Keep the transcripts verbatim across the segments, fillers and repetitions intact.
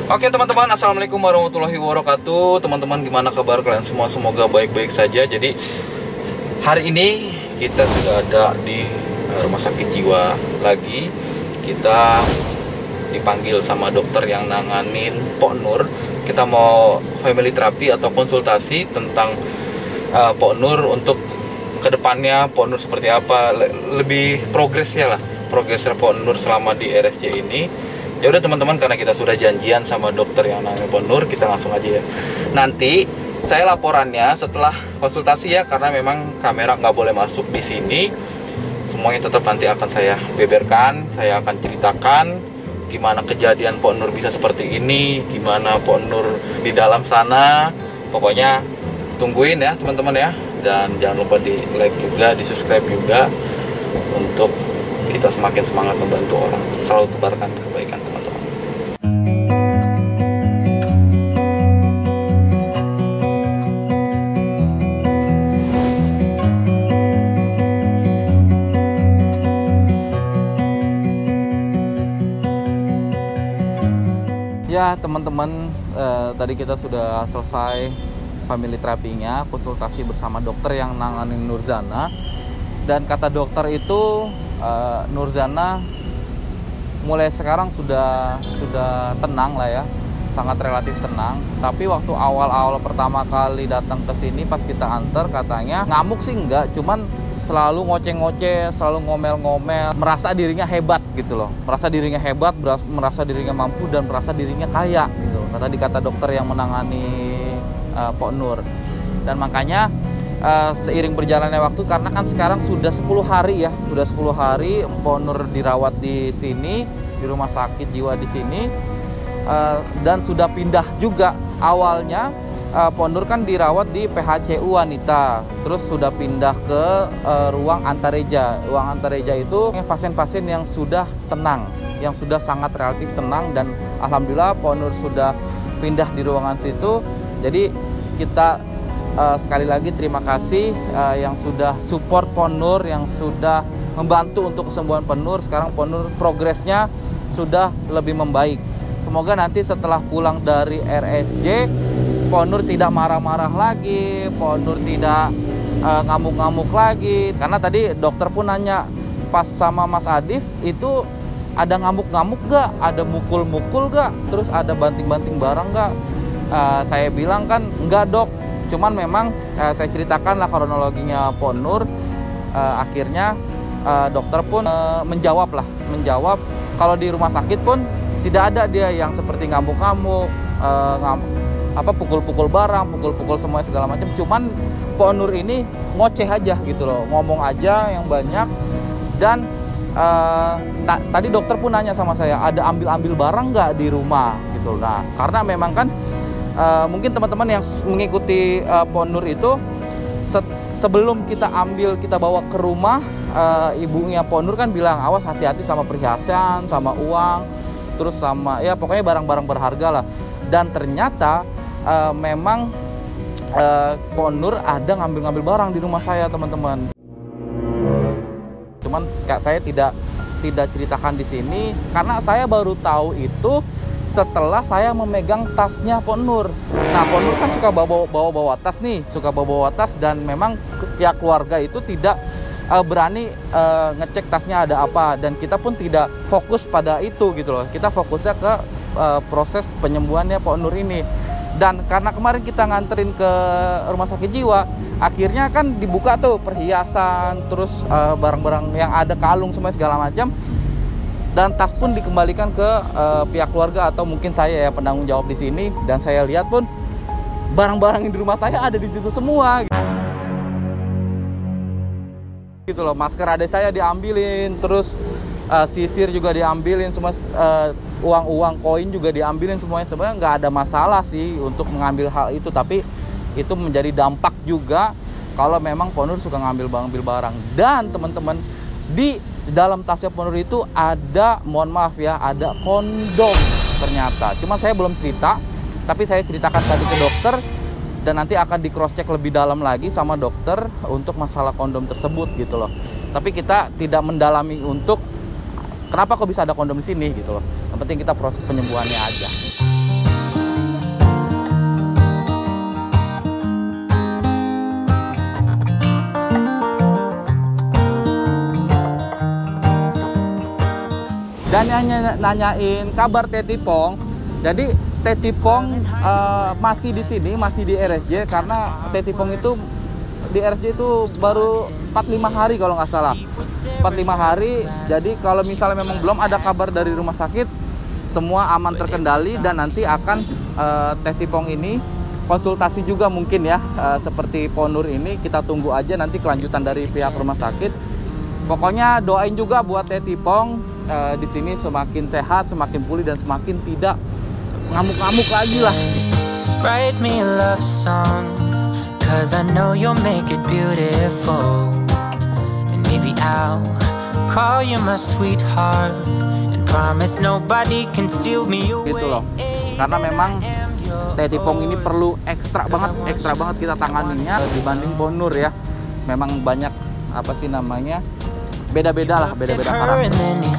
Oke teman-teman, assalamualaikum warahmatullahi wabarakatuh. Teman-teman, gimana kabar kalian semua? Semoga baik-baik saja. Jadi hari ini kita sudah ada di rumah sakit jiwa lagi. Kita dipanggil sama dokter yang nanganin Pok Nur. Kita mau family therapy atau konsultasi tentang uh, Pok Nur untuk kedepannya Pok Nur seperti apa, lebih progresnya lah, progresnya Pok Nur selama di R S C ini. Ya udah teman-teman, karena kita sudah janjian sama dokter yang namanya Pok Nur, kita langsung aja ya. Nanti saya laporannya setelah konsultasi ya, karena memang kamera nggak boleh masuk di sini. Semuanya tetap nanti akan saya beberkan, saya akan ceritakan gimana kejadian Pok Nur bisa seperti ini, gimana Pok Nur di dalam sana. Pokoknya tungguin ya teman-teman ya, dan jangan lupa di like juga, di subscribe juga, untuk kita semakin semangat membantu orang. Selalu tebarkan kebaikan teman-teman. Ya teman-teman, eh, tadi kita sudah selesai family terapinya, konsultasi bersama dokter yang nanganin Nurzana. Dan kata dokter itu, uh, Nurzana mulai sekarang sudah sudah tenang lah ya, sangat relatif tenang. Tapi waktu awal-awal pertama kali datang ke sini pas kita antar, katanya ngamuk sih enggak, cuman selalu ngoceh-ngoceh, selalu ngomel-ngomel, merasa dirinya hebat gitu loh, merasa dirinya hebat, merasa dirinya mampu, dan merasa dirinya kaya gitu. Kata dikata dokter yang menangani uh, Pok Nur. Dan makanya Uh, seiring berjalannya waktu, karena kan sekarang sudah sepuluh hari ya, sudah sepuluh hari Pok Nur dirawat di sini, di rumah sakit jiwa di sini, uh, dan sudah pindah juga. Awalnya uh, Pok Nur kan dirawat di P H C U wanita, terus sudah pindah ke uh, ruang antareja. Ruang antareja itu pasien-pasien yang sudah tenang, yang sudah sangat relatif tenang, dan alhamdulillah Pok Nur sudah pindah di ruangan situ. Jadi kita Uh, sekali lagi terima kasih uh, yang sudah support Pok Nur, yang sudah membantu untuk kesembuhan Pok Nur. Sekarang Pok Nur progresnya sudah lebih membaik. Semoga nanti setelah pulang dari R S C, Pok Nur tidak marah-marah lagi, Pok Nur tidak uh, ngamuk-ngamuk lagi. Karena tadi dokter pun nanya pas sama Mas Adif, itu ada ngamuk-ngamuk gak? Ada mukul-mukul gak? Terus ada banting-banting barang gak? Uh, saya bilang kan enggak dok. Cuman memang eh, saya ceritakan lah kronologinya Pok Nur. eh, Akhirnya eh, dokter pun eh, menjawab lah Menjawab kalau di rumah sakit pun tidak ada dia yang seperti ngamuk-ngamuk, eh, ngam, apa pukul-pukul barang, pukul-pukul semua segala macam. Cuman Pok Nur ini ngoceh aja gitu loh, ngomong aja yang banyak. Dan eh, ta tadi dokter pun nanya sama saya, ada ambil-ambil barang nggak di rumah gitu. Nah karena memang kan Uh, mungkin teman-teman yang mengikuti uh, Pok Nur itu, se sebelum kita ambil, kita bawa ke rumah, uh, ibunya Pok Nur kan bilang, awas hati-hati sama perhiasan, sama uang, terus sama ya pokoknya barang-barang berharga lah. Dan ternyata uh, memang uh, Pok Nur ada ngambil-ngambil barang di rumah saya teman-teman. Cuman saya tidak tidak ceritakan di sini karena saya baru tahu itu setelah saya memegang tasnya Pok Nur. Nah, Pok Nur kan suka bawa-bawa tas nih, suka bawa-bawa tas, dan memang pihak keluarga itu tidak uh, berani uh, ngecek tasnya ada apa, dan kita pun tidak fokus pada itu gitu loh. Kita fokusnya ke uh, proses penyembuhannya Pok Nur ini. Dan karena kemarin kita nganterin ke rumah sakit jiwa, akhirnya kan dibuka tuh perhiasan, terus barang-barang uh, yang ada, kalung semua segala macam. Dan tas pun dikembalikan ke uh, pihak keluarga atau mungkin saya ya penanggung jawab di sini. Dan saya lihat pun barang-barang di rumah saya ada di situ semua. Gitu loh, masker adik saya diambilin, terus uh, sisir juga diambilin, semua uh, uang-uang koin juga diambilin semuanya. Sebenarnya nggak ada masalah sih untuk mengambil hal itu, tapi itu menjadi dampak juga kalau memang Pok Nur suka ngambil-ngambil barang. Dan teman-teman, di dalam tasnya Pok Nur itu ada, mohon maaf ya, ada kondom ternyata. Cuma saya belum cerita, tapi saya ceritakan tadi ke dokter, dan nanti akan di cross check lebih dalam lagi sama dokter untuk masalah kondom tersebut gitu loh. Tapi kita tidak mendalami untuk kenapa kok bisa ada kondom di sini gitu loh. Yang penting kita proses penyembuhannya aja. Dan yang nanyain kabar Teti Pong, jadi Teti Pong uh, masih di sini, masih di R S J karena Teti Pong itu di R S J itu baru empat puluh lima hari kalau nggak salah. empat puluh lima hari, jadi kalau misalnya memang belum ada kabar dari rumah sakit, semua aman terkendali dan nanti akan uh, Teti Pong ini konsultasi juga mungkin ya, uh, seperti Ponur ini kita tunggu aja nanti kelanjutan dari pihak rumah sakit. Pokoknya doain juga buat Teti Pong uh, di sini semakin sehat, semakin pulih dan semakin tidak ngamuk-ngamuk lagi lah. Write me a love song, cause I know you'll make it beautiful. And maybe I'll call you my sweetheart and promise nobody can steal me away. Gitu loh. Karena memang Teti Pong ini perlu ekstra banget, ekstra banget kita tanganinya dibanding Ponur ya. Memang banyak apa sih namanya? Beda-beda lah, beda-beda karakter.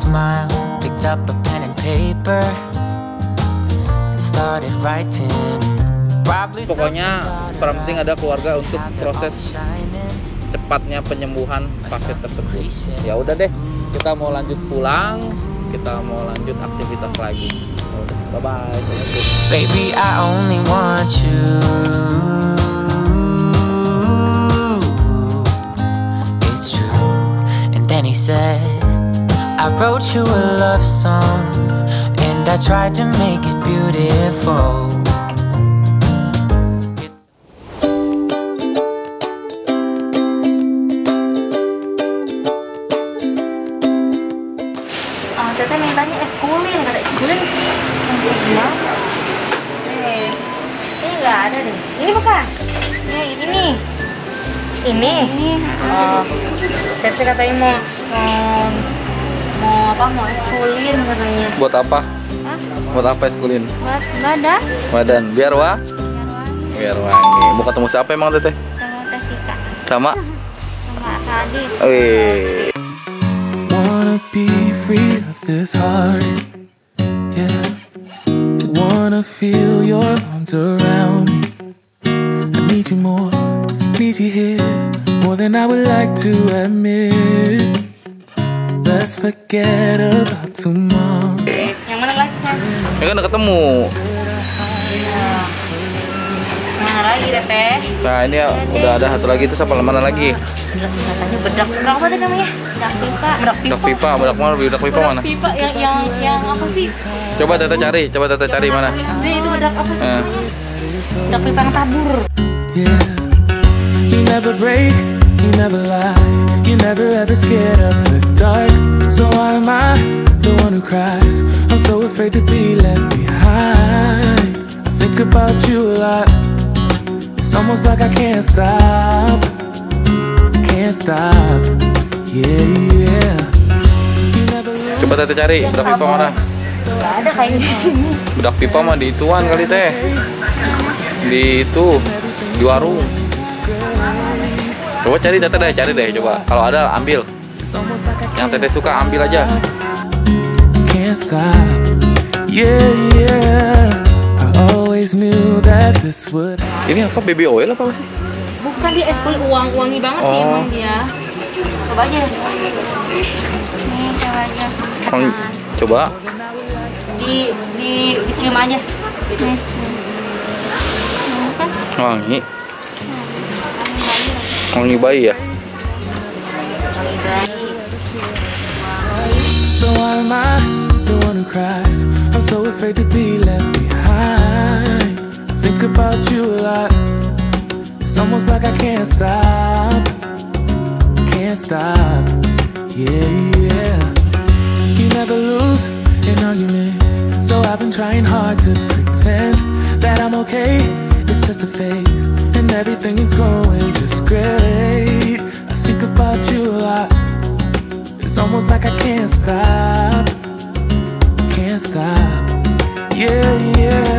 Pokoknya penting ada keluarga untuk proses cepatnya penyembuhan pasien tersebut. Ya udah deh, kita mau lanjut pulang, kita mau lanjut aktivitas lagi. Bye bye. Baby, I only want you. It's true. And then he said, I wrote you a love song and I tried to make it beautiful. Teteh mintanya es kulin, kata es kulin yang sebelah. Eh, ini nggak ada deh. Ini bukan? Ini, ini. Ini. Ini. Oh, Teteh katanya mau, mau, mau apa? Mau es kulin katanya. Buat apa? Hah? Buat apa es kulin? Buat badan. Badan. Biar wa? Biar wangi. Biar wangi. Mau ketemu siapa emang Teteh? Sama Teh Tika. Sama? Sama Sadis. Wih. Wanna be free of this heart, yeah. Wanna feel your arms around me. I need you more, need you here, more than I would like to admit. Let's forget about tomorrow. Yang mana lagi kan? Ya kan udah ketemu. Mana lagi deh Teh? Nah ini ya, udah ada satu lagi, itu siapa? Mana lagi? Katanya bedak, bedak apa tadi namanya? Bedak pipa. Bedak pipa. Bedak pipa, bedak mana? Bedak pipa mana? Pipa yang yang yang apa sih? Coba Teteh cari, coba Teteh cari mana? Ini itu bedak apa sih Eh. namanya? Bedak pipa yang tabur. Yeah, you never break, you never lie, you never ever scared of the dark. So why am I the one who cries? I'm so afraid to be left behind. I think about you a lot. It's almost like I can't stop, can't stop. Yeah, yeah. You never lose. Coba Teteh cari, bedak pipa mana? Gak ada kayaknya di sini. Bedak pipa mah di ituan kali Teh. Di itu, di warung. Coba cari Teteh deh, cari deh coba. Kalau ada ambil. Yang Teteh suka ambil aja. Can't stop. Yeah, yeah. I always knew that this would. Ini apa, baby oil apa sih? Bukan dia es kulit uang wangi banget sih Oh. emang dia. Coba aja. Nih coba aja. Wangi. Coba. Di di dicium aja. Nih. Kan? Wangi. Wangi bayi ya? Wangi bayi. So why am I the one who cries? I'm so afraid to be left behind. I think about you a lot. It's almost like I can't stop, can't stop. Yeah, yeah. You never lose an argument, so I've been trying hard to pretend that I'm okay. It's just a phase, and everything is going just great. I think about you a lot. It's almost like I can't stop, can't stop. Yeah, yeah.